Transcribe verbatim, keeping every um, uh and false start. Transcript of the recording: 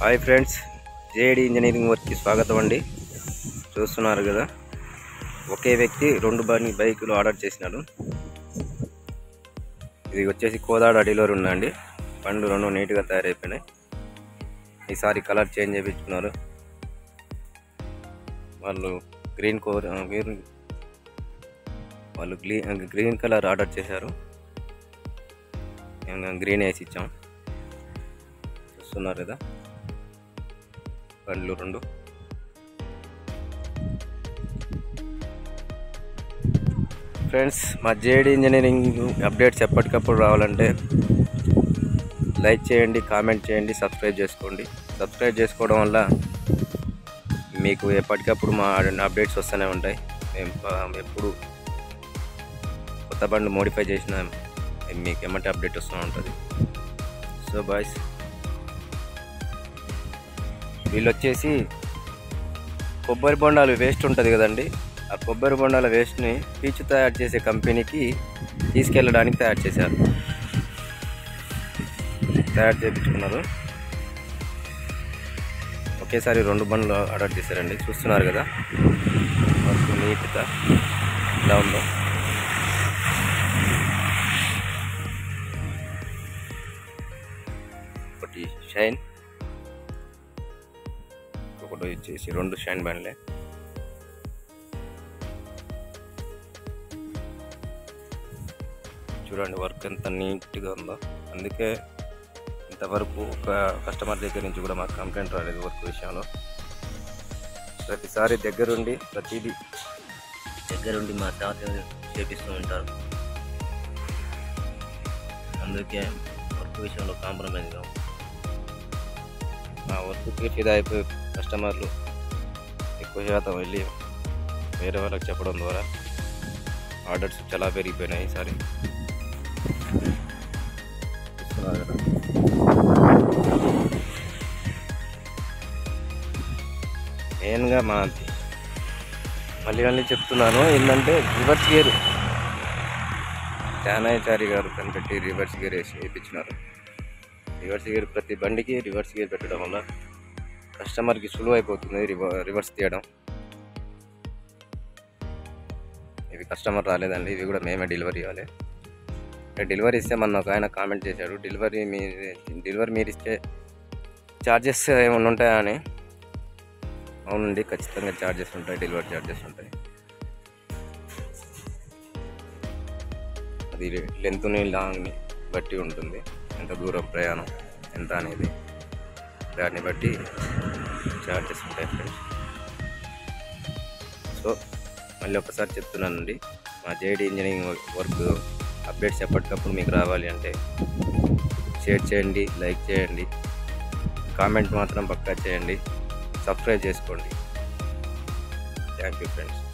Hi friends, JD engineering వర్క్కి స్వాగతం అండి. చూస్తున్నారు కదా, ఒకే వ్యక్తి రెండు బండి బైకులు ఆర్డర్ చేసినాడు. ఇది వచ్చేసి కోదాడ డెలివరీ ఉందండి. బండ్లు రెండు నీట్గా తయారైపోయినాయి. ఈసారి కలర్ చేంజ్ చేయించుకున్నారు వాళ్ళు. గ్రీన్ కోర్ వాళ్ళు గ్రీన్ కలర్ ఆర్డర్ చేశారు. గ్రీన్ వేసి ఇచ్చాం. చూస్తున్నారు కదా, బండ్లు రెండు. ఫ్రెండ్స్, మా జేడి ఇంజనీరింగ్ అప్డేట్స్ ఎప్పటికప్పుడు రావాలంటే లైక్ చేయండి, కామెంట్ చేయండి, సబ్స్క్రైబ్ చేసుకోండి. సబ్స్క్రైబ్ చేసుకోవడం వల్ల మీకు ఎప్పటికప్పుడు మా అప్డేట్స్ వస్తూనే ఉంటాయి. మేము ఎప్పుడు కొత్త బండ్లు మోడిఫై చేసినా మీకు ఏమంటే అప్డేట్ వస్తూ ఉంటుంది. సో బాయ్స్, వీళ్ళు వచ్చేసి కొబ్బరి బొండాలు వేస్ట్ ఉంటుంది కదండి, ఆ కొబ్బరి బొండాల వేస్ట్ని పీచు తయారు చేసే కంపెనీకి తీసుకెళ్ళడానికి తయారు చేశారు. తయారు చేయించుకున్నారు. ఒకేసారి రెండు బండ్లు ఆర్డర్ చేశారండి. చూస్తున్నారు కదా, వర్క్ నీట్గా ఇలా ఉందో. ఒకటి షైన్, ఒకటి వచ్చేసి రెండు షైన్ బండ్లే. చూడండి వర్క్ ఎంత నీట్గా ఉందో. అందుకే ఇంతవరకు ఒక కస్టమర్ దగ్గర నుంచి కూడా మాకు కంప్లైంట్ రాలేదు వర్క్ విషయంలో. ప్రతిసారి దగ్గరుండి ప్రతిదీ దగ్గరుండి మా తాత చేపిస్తూ ఉంటారు. అందుకే వర్క్ విషయంలో కాంప్రమైజ్ కావు. ఆ వర్క్ ఫిదా అయిపోయి కస్టమర్లు ఎక్కువ శాతం వెళ్ళి వేరే వాళ్ళకి చెప్పడం ద్వారా ఆర్డర్స్ చాలా పెరిగిపోయినాయి ఈసారి. మెయిన్గా మా మళ్ళీ మళ్ళీ చెప్తున్నాను ఏంటంటే, రివర్స్ గేర్ జానాచారి గారు కనిపెట్టి రివర్స్ గేర్ వేసి వేయించినారు. రివర్స్ గేర్ ప్రతి బండికి రివర్స్ గేర్ పెట్టడం వల్ల కస్టమర్కి సులువు అయిపోతుంది రివర్స్ తీయడం. ఇవి కస్టమర్ రాలేదండి, ఇవి కూడా మేమే డెలివరీ ఇవ్వాలి. డెలివరీ ఇస్తే మన ఒక ఆయన కామెంట్ చేశాడు, డెలివరీ మీ డెలివరీ మీరు ఇస్తే ఛార్జెస్ ఏమైనా ఉంటాయా అని. అవునండి, ఖచ్చితంగా ఛార్జెస్ ఉంటాయి, డెలివరీ ఛార్జెస్ ఉంటాయి. అది లెంత్ని లాంగ్ని బట్టి ఉంటుంది, ఎంత దూరం ప్రయాణం ఎంత అనేది, దాన్ని బట్టి ఛార్జెస్ ఉంటాయి ఫ్రెండ్స్. సో మళ్ళీ ఒకసారి చెప్తున్నానండి, మా జేడి ఇంజనీరింగ్ వర్క్ అప్డేట్స్ ఎప్పటికప్పుడు మీకు రావాలి అంటే షేర్ చేయండి, లైక్ చేయండి, కామెంట్ మాత్రం పక్కా చేయండి, సబ్స్క్రైబ్ చేసుకోండి. Thank you friends.